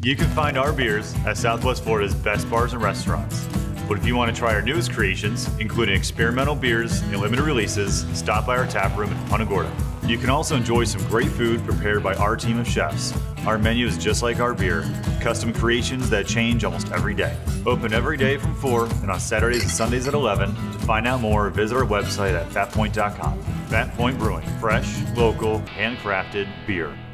You can find our beers at Southwest Florida's best bars and restaurants. But if you want to try our newest creations, including experimental beers and limited releases, stop by our taproom in Punta Gorda. You can also enjoy some great food prepared by our team of chefs. Our menu is just like our beer, custom creations that change almost every day. Open every day from 4 and on Saturdays and Sundays at 11. To find out more, visit our website at fatpoint.com. Fat Point Brewing, fresh, local, handcrafted beer.